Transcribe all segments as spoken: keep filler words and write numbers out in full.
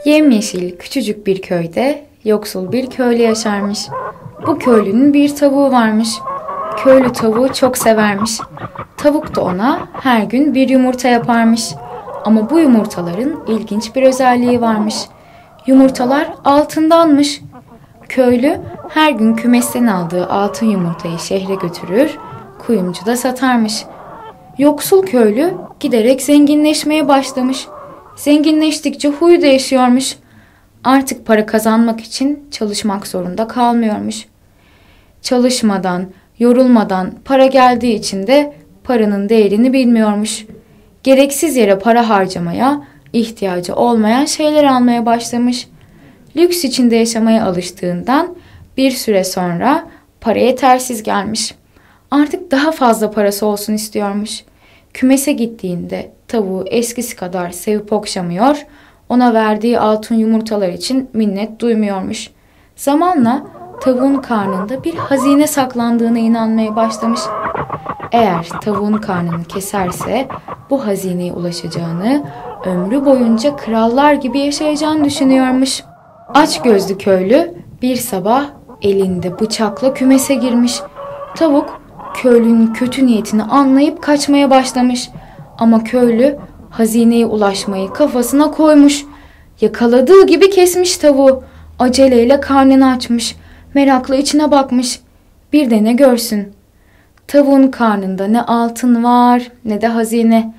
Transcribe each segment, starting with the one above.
Yemyeşil küçücük bir köyde yoksul bir köylü yaşarmış. Bu köylünün bir tavuğu varmış. Köylü tavuğu çok severmiş. Tavuk da ona her gün bir yumurta yaparmış. Ama bu yumurtaların ilginç bir özelliği varmış. Yumurtalar altındanmış. Köylü her gün kümesten aldığı altın yumurtayı şehre götürür, kuyumcuda satarmış. Yoksul köylü giderek zenginleşmeye başlamış. Zenginleştikçe huyu değişiyormuş. Artık para kazanmak için çalışmak zorunda kalmıyormuş. Çalışmadan, yorulmadan para geldiği için de paranın değerini bilmiyormuş. Gereksiz yere para harcamaya, ihtiyacı olmayan şeyler almaya başlamış. Lüks içinde yaşamaya alıştığından bir süre sonra para yetersiz gelmiş. Artık daha fazla parası olsun istiyormuş. Kümese gittiğinde tavuğu eskisi kadar sevip okşamıyor, ona verdiği altın yumurtalar için minnet duymuyormuş. Zamanla tavuğun karnında bir hazine saklandığına inanmaya başlamış. Eğer tavuğun karnını keserse bu hazineye ulaşacağını, ömrü boyunca krallar gibi yaşayacağını düşünüyormuş. Açgözlü köylü bir sabah elinde bıçakla kümese girmiş. Tavuk köylünün kötü niyetini anlayıp kaçmaya başlamış. Ama köylü hazineye ulaşmayı kafasına koymuş. Yakaladığı gibi kesmiş tavuğu. Aceleyle karnını açmış. Merakla içine bakmış. Bir de ne görsün? Tavuğun karnında ne altın var ne de hazine.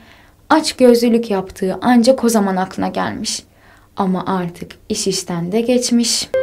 Açgözlülük yaptığı ancak o zaman aklına gelmiş. Ama artık iş işten de geçmiş.